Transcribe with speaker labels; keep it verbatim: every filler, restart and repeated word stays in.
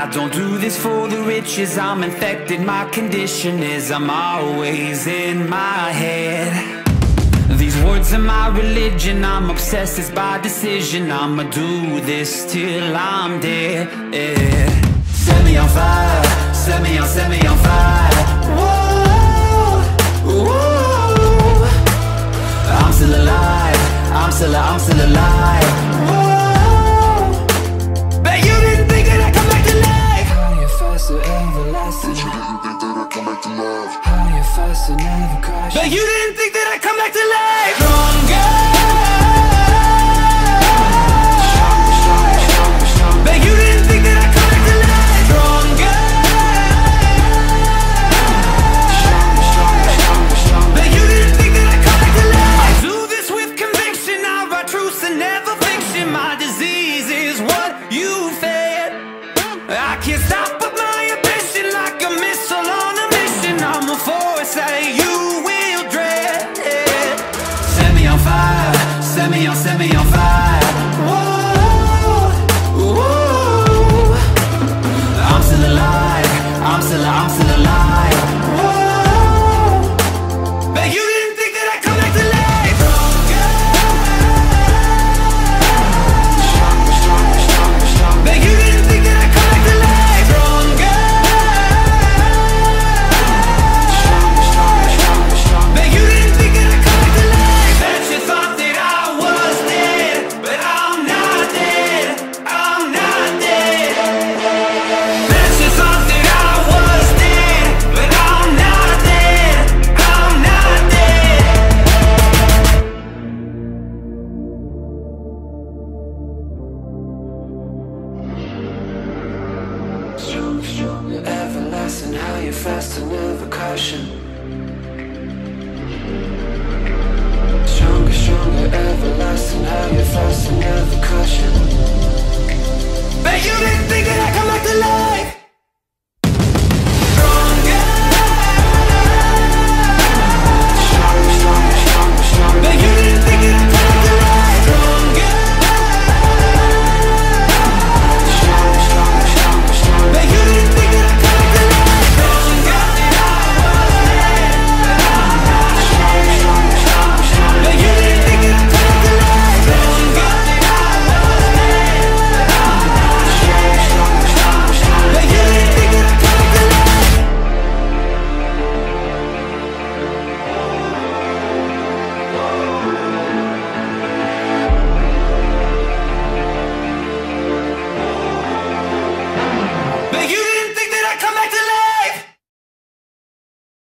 Speaker 1: I don't do this for the riches, I'm infected. My condition is I'm always in my head. These words are my religion, I'm obsessed, it's by decision. I'ma do this till I'm dead, yeah. Set me on fire, set me on, set me on fire. Whoa, whoa. I'm still alive, I'm still, I'm still alive. Whoa. Bet you didn't think that I'd come back to life. Higher, faster, everlasting. Bet you didn't think that I'd come back to life. Higher, faster, never crash. Bet you didn't think that I'd come back to life. Stronger. Bet you didn't think that I'd come back to life. Stronger. Bet you didn't think that I'd come back to life. I do this with conviction, I write truths and never fiction. My disease is what you fed. I can't stop but my ambition, like a missile on a mission. I'm a force that you will dread. Set me on fire, set me on, set me on fire. Whoa, whoa. I'm still alive, I'm still, I'm still alive. Whoa. Bet you didn't think that I'd come back to life. Bet you didn't think that I'd come back to life. Stronger. Bet you didn't think that I'd come back to life. Bet you thought that I was dead, but I'm not dead, I'm not dead. Bet you thought that I was dead, but I'm not dead, I'm not dead. Strong, strong, everlasting, higher, faster, never caution. Stronger, stronger, everlasting, higher, faster, never caution. Bet you didn't think that I'd come back to life.